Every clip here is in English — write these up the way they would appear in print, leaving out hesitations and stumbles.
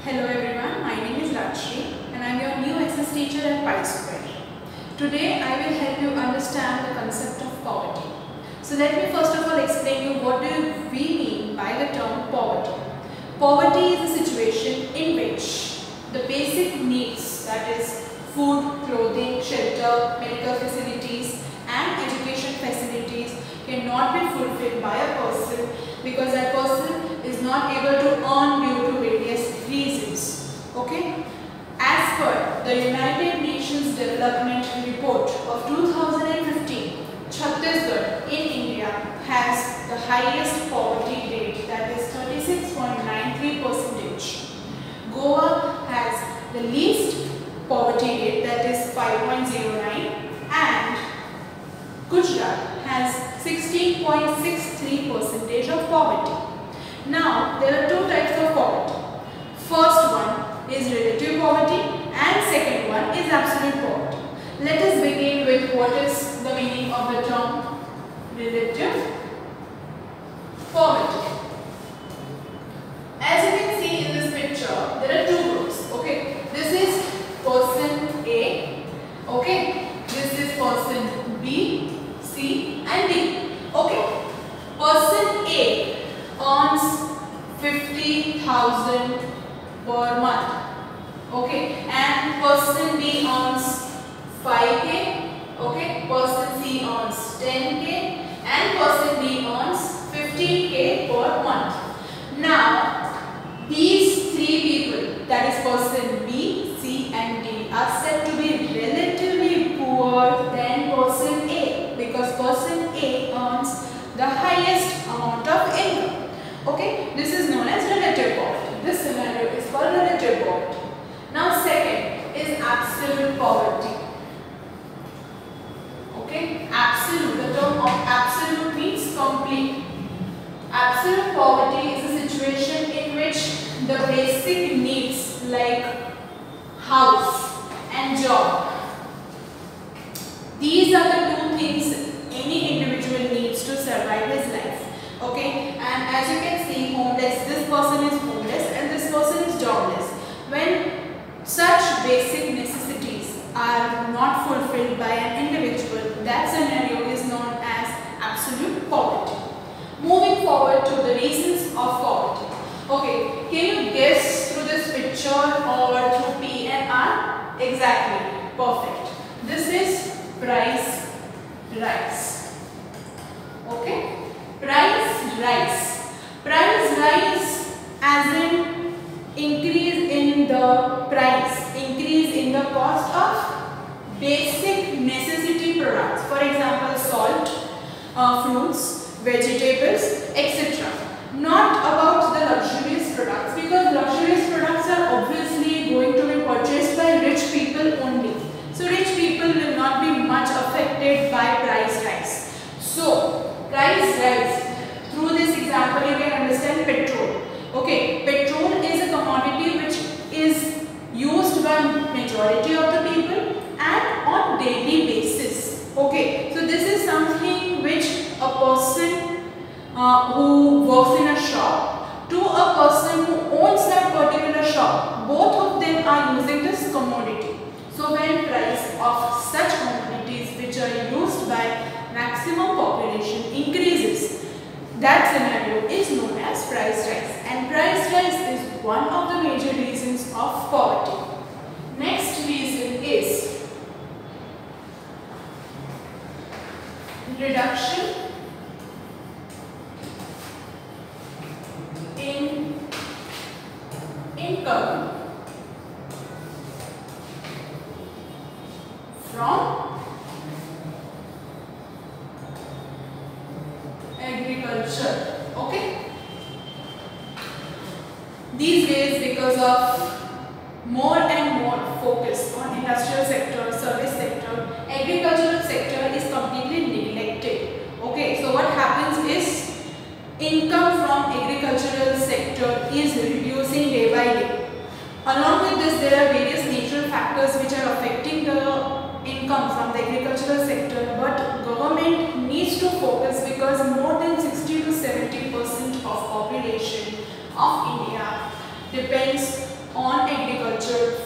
Hello everyone, my name is Rajshree and I am your new SS teacher at Pi Square. Today I will help you understand the concept of poverty. So let me first of all explain you what do we mean by the term poverty. Poverty is a situation in which the basic needs, that is food, clothing, shelter, medical facilities and education facilities cannot be fulfilled by a person because that person is not able to earn due to various reasons. Okay? As per the United Nations Development Report of 2015, Chhattisgarh in India has the highest poverty rate, that is 36.93%. Goa has the least poverty rate, that is 5.09%, and Gujarat has 16.63% of poverty. Now, there are two types of poverty. First one is relative poverty and second one is absolute poverty. Let us begin with what is the meaning of the term relative poverty. As you can see in this picture, there are two groups. Okay, this is person A. Okay, this is person B, C and D. Okay, person A earns 50,000 per month. Okay, and person B earns 5k. Okay, person C earns 10k and person D earns 15k per month. Now, these three people, that is person B, C and D, are said to be relatively poor than person A because person A earns the highest amount of income. Okay, this is known as relative poverty. This scenario is called relative poverty. Now, second is absolute poverty. Okay, absolute. The term of absolute means complete. Absolute poverty is a situation in which the basic needs like house and job, these are the two things any individual needs to survive his life. Okay, and as you can see, homeless, this person is homeless and this person is jobless. When such basic necessities are not fulfilled by an individual, that scenario is known as absolute poverty. Moving forward to the reasons of poverty. Okay, can you guess through this picture or through P and R? Exactly, perfect. This is price rise. Okay, price rise. Price rise as in increase in the price, increase in the cost of basic necessity products. For example, salt, fruits, vegetables, etc. Not about the luxurious products because luxurious products are obviously going to be purchased by rich people only. So rich people will not be much affected by price rise. So price rise, through this example you can understand petrol. Okay, petrol is a commodity which is used by majority of the people and on daily basis. Okay, so this is something which a person who works in a shop to a person who owns that particular shop, both of them are using this commodity. So when price of such commodities which are used by maximum population increases, that scenario is known as price rise, and price rise is one of the major reasons of poverty. Next reason is reduction in income from agriculture. Okay, these days because of more and more focus on industrial sector, service sector, agricultural sector is completely neglected. Okay, so what happens is income from agricultural sector is reducing day by day. Along with this, there are various natural factors which are affecting the income from the agricultural sector, but government needs to focus because more than 60 to 70% of population of India depends on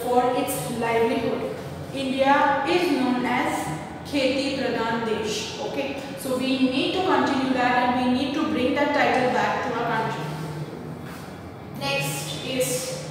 for its livelihood. India is known as Kheti Pradhan Desh. Okay, so we need to continue that and we need to bring that title back to our country. Next is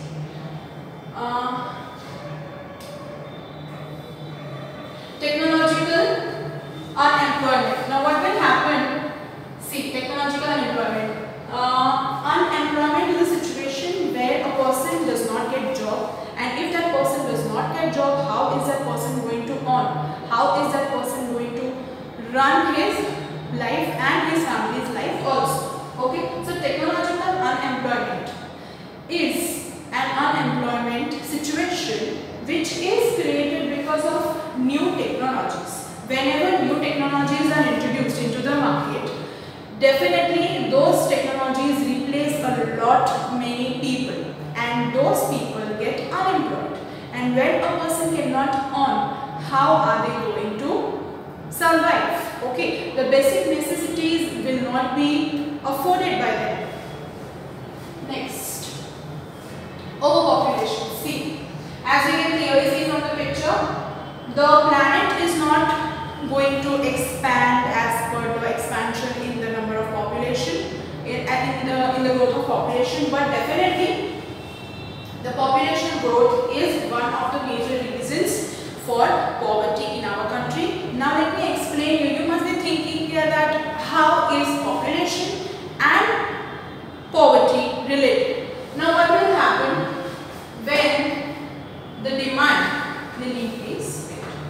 technological unemployment. Now what will happen? See, technological unemployment. Unemployment is a situation where a person does not get job, and if that person does not get job, how is that person going to earn? How is that person going to run his life and his family's life also? Okay, so technological unemployment is an unemployment situation which is created because of new technologies. Whenever new technologies are introduced into the market, definitely those technologies replace a lot many people, and those people get unemployed. And when a person cannot earn, how are they going to survive? Okay, the basic necessities will not be afforded by them. Next, overpopulation. See, as you can clearly see from the picture, the planet is not going to expand as per the expansion in the number of population, in the growth of population, but definitely the population growth is one of the major reasons for poverty in our country. Now let me explain you. You must be thinking here that how is population and poverty related? Now what will happen when the demand will increase?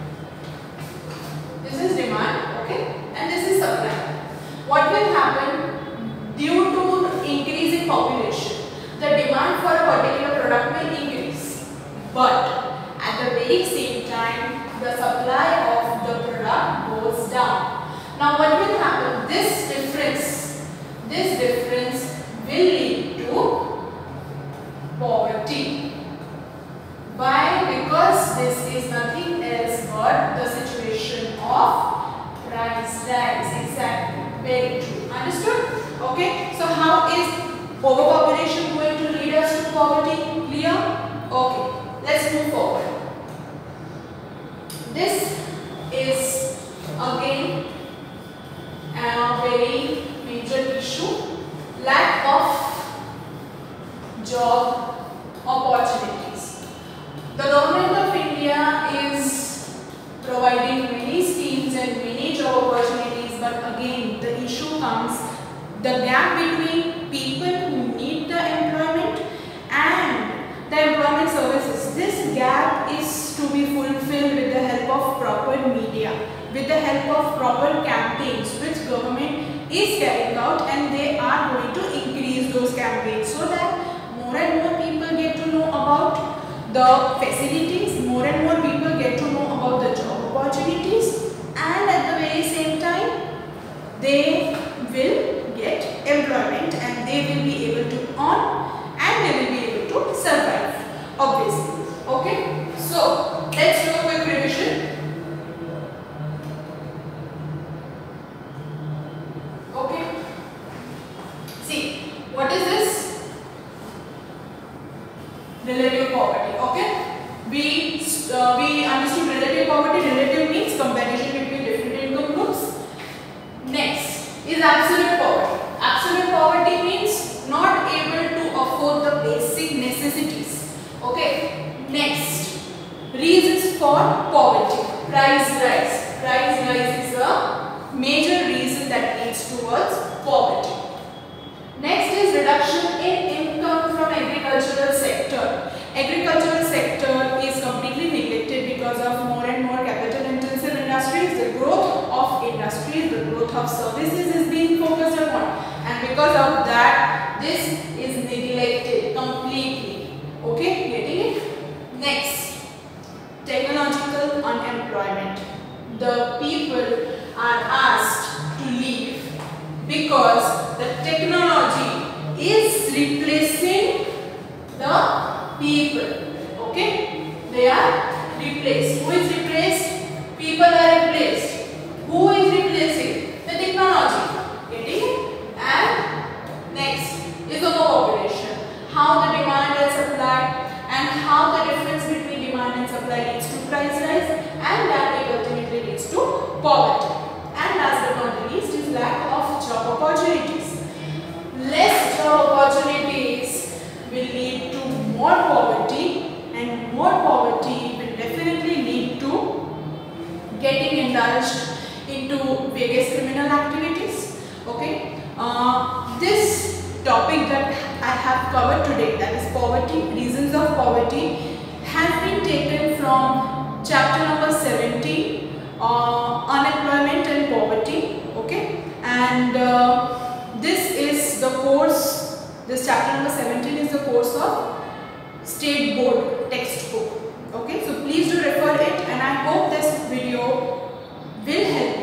This is demand, okay, and this is supply. What will happen due to increase in population? The demand for a particular product will increase, but at the very same time, the supply of the product goes down. Now, what will happen? This difference will lead to poverty. Why? Because this is nothing else but the situation of price rise. Exactly. Very true. Understood? Okay. So how is overpopulation going to lead us to poverty? Clear? Okay. Let's move forward. This is again a very major issue. Lack of job opportunities. The government of India is providing many schemes and many job opportunities, but again the issue comes, the gap between people who need the employment and the employment services. This gap is to be fulfilled with the help of proper media, with the help of proper campaigns which government is carrying out, and they are going to increase those campaigns so that more and more people get to know about the facilities, more and more people get to know about the job opportunities, and at the very same time they will get employment and they will be able to earn and they will be able to survive, obviously. Okay, so let's do a quick revision. Okay, see, what is this? Relative poverty. Okay, we understood relative poverty. Relative means comparison between different income groups. Next is absolute poverty. Absolute poverty means not able to afford the basic necessities. Okay. Next, reasons for poverty. Price rise. Price rise is a major reason that leads towards poverty. Next is reduction in income from agricultural sector. Agricultural sector is completely neglected because of more and more capital intensive industries. The growth of industries, the growth of services is being focused upon, and because of that this is neglected completely. Okay, getting it? Next, technological unemployment. The people are asked to leave because the technology is replacing the people. Okay, they are replaced. Who is replaced? People are replaced. Who is replacing? The technology. Getting it? And next is overpopulation. How the demand and supply and how the difference between covered today, that is poverty, reasons of poverty, has been taken from chapter number 17, unemployment and poverty. Okay, and this is the course, this chapter number 17 is the course of State Board textbook. Okay, so please do refer it, and I hope this video will help